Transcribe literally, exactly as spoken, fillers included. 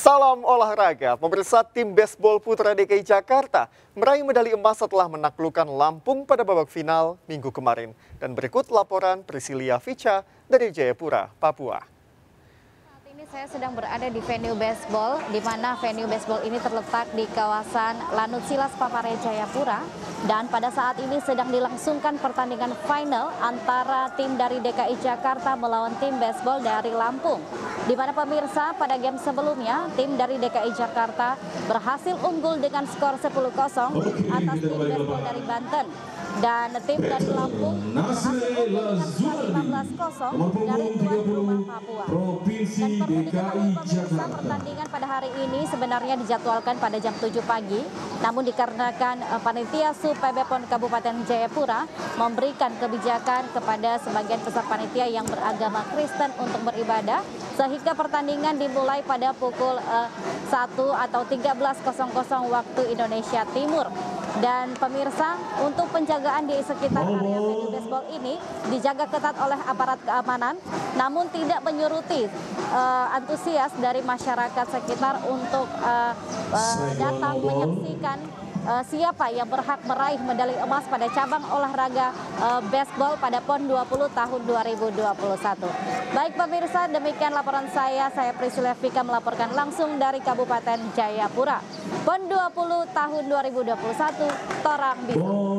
Salam olahraga, pemirsa. Tim baseball putra D K I Jakarta meraih medali emas setelah menaklukkan Lampung pada babak final minggu kemarin. Dan berikut laporan Priscilia Vicha dari Jayapura, Papua. Saat ini saya sedang berada di venue baseball, di mana venue baseball ini terletak di kawasan Lanut Silas Papare, Jayapura. Dan pada saat ini sedang dilangsungkan pertandingan final antara tim dari D K I Jakarta melawan tim baseball dari Lampung. Di mana pemirsa, pada game sebelumnya tim dari D K I Jakarta berhasil unggul dengan skor sepuluh kosong atas tim baseball dari Banten. Dan tim dari Lampung berhasil unggul dengan skor lima belas kosong dari tuan rumah Papua. Dan perlu diketahui pemirsa, pertandingan pada hari ini sebenarnya dijadwalkan pada jam tujuh pagi. Namun dikarenakan uh, panitia Sub P B P O N Kabupaten Jayapura memberikan kebijakan kepada sebagian besar panitia yang beragama Kristen untuk beribadah, sehingga pertandingan dimulai pada pukul uh, satu atau tiga belas waktu Indonesia Timur. Dan pemirsa, untuk penjagaan di sekitar area venue baseball ini dijaga ketat oleh aparat keamanan, namun tidak menyuruti uh, antusias dari masyarakat sekitar untuk uh, uh, datang menyaksikan Uh, siapa yang berhak meraih medali emas pada cabang olahraga uh, baseball pada PON dua puluh tahun dua ribu dua puluh satu. Baik pemirsa, demikian laporan saya. Saya Priscilia Vicha melaporkan langsung dari Kabupaten Jayapura. PON dua puluh tahun dua ribu dua puluh satu, Torang Bisa.